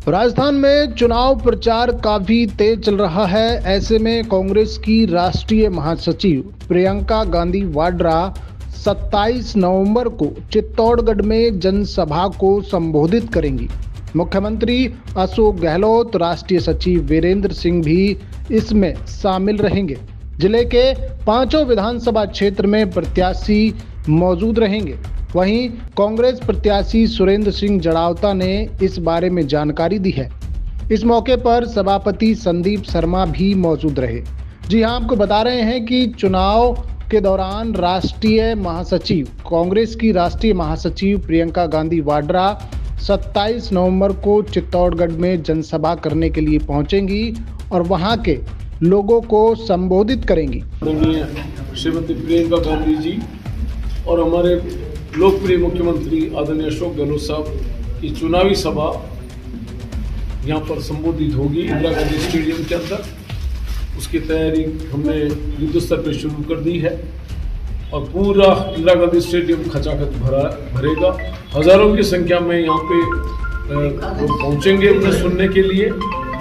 राजस्थान में चुनाव प्रचार काफी तेज चल रहा है। ऐसे में कांग्रेस की राष्ट्रीय महासचिव प्रियंका गांधी वाड्रा 27 नवंबर को चित्तौड़गढ़ में जनसभा को संबोधित करेंगी। मुख्यमंत्री अशोक गहलोत, राष्ट्रीय सचिव वीरेंद्र सिंह भी इसमें शामिल रहेंगे। जिले के 5 विधानसभा क्षेत्र में प्रत्याशी मौजूद रहेंगे। वहीं कांग्रेस प्रत्याशी सुरेंद्र सिंह जड़ावता ने इस बारे में जानकारी दी है। इस मौके पर सभापति संदीप शर्मा भी मौजूद रहे। जी हां, आपको बता रहे हैं कि चुनाव के दौरान राष्ट्रीय महासचिव, कांग्रेस की राष्ट्रीय महासचिव प्रियंका गांधी वाड्रा 27 नवंबर को चित्तौड़गढ़ में जनसभा करने के लिए पहुंचेंगी और वहां के लोगों को संबोधित करेंगी। श्रीमती प्रियंका गांधी जी और हमारे लोकप्रिय मुख्यमंत्री आदरणीय अशोक गहलोत साहब की चुनावी सभा यहाँ पर संबोधित होगी इंदिरा गांधी स्टेडियम के अंदर। उसकी तैयारी हमने युद्ध स्तर पर शुरू कर दी है और पूरा इंदिरा गांधी स्टेडियम खचाखच भरेगा। हजारों की संख्या में यहाँ पे लोग पहुंचेंगे उन्हें सुनने के लिए।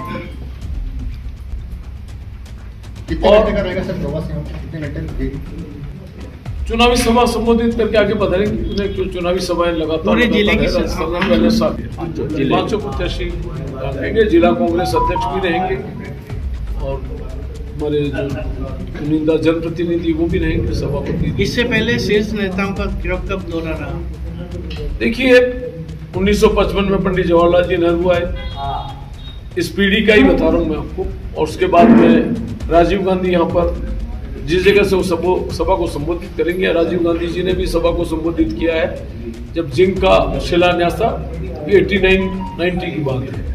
कितने घंटे का रहेगा सर प्रवास? कितने घंटे चुनावी सभा संबोधित करके आगे बढ़ेंगे। उन्हें चुनावी सभाएं लगातार पहले 5 प्रत्याशी रहेंगे, जिला कांग्रेस अध्यक्ष भी रहेंगे और हमारे जो चुनिंदा जनप्रतिनिधि वो भी रहेंगे, सभापति। इससे पहले शीर्ष नेताओं का कब दौरा रहा? देखिए, 1955 में पंडित जवाहरलाल जी नेहरू आए, इस पीढ़ी का ही बता रहा हूँ मैं आपको। और उसके बाद में राजीव गांधी यहाँ पर जिस जगह से वो सभा को संबोधित करेंगे। राजीव गांधी जी ने भी सभा को संबोधित किया है जब जिंक का शिलान्यास था। 89-90 की बात है।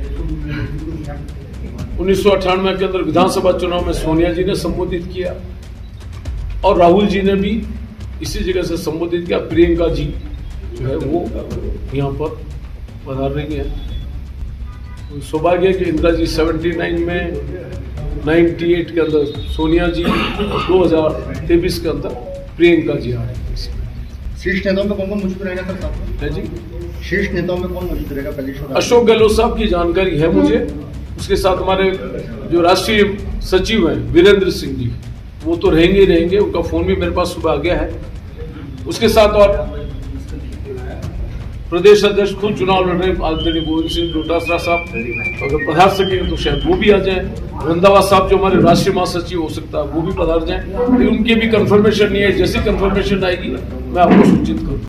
1998 के अंदर विधानसभा चुनाव में सोनिया जी ने संबोधित किया और राहुल जी ने भी इसी जगह से संबोधित किया। प्रियंका जी जो है वो यहाँ पर पधार रही है। सौभाग्य है कि इंदिरा जी 79 में, 98 के अंदर सोनिया जी, 2023 के अंदर प्रियंका जी आ रही है। शीर्ष नेताओं में कौन मौजूद रहेगा सर साहब? है जी, शीर्ष नेताओं में कौन मौजूद रहेगा? पहले अशोक गहलोत साहब की जानकारी है मुझे। उसके साथ हमारे जो राष्ट्रीय सचिव हैं वीरेंद्र सिंह जी, वो तो रहेंगे ही रहेंगे। उनका फोन भी मेरे पास सुबह आ गया है। उसके साथ और प्रदेश अध्यक्ष खुद चुनाव लड़ रहे आदरणीय गोविंद सिंह डोटासरा साहब, अगर पधार सकेंगे तो शायद वो भी आ जाएं। रंधावा साहब जो हमारे राष्ट्रीय महासचिव हो सकता है वो भी पधार जाएं, लेकिन उनकी भी कंफर्मेशन नहीं है। जैसी कंफर्मेशन आएगी मैं आपको सूचित करूँ।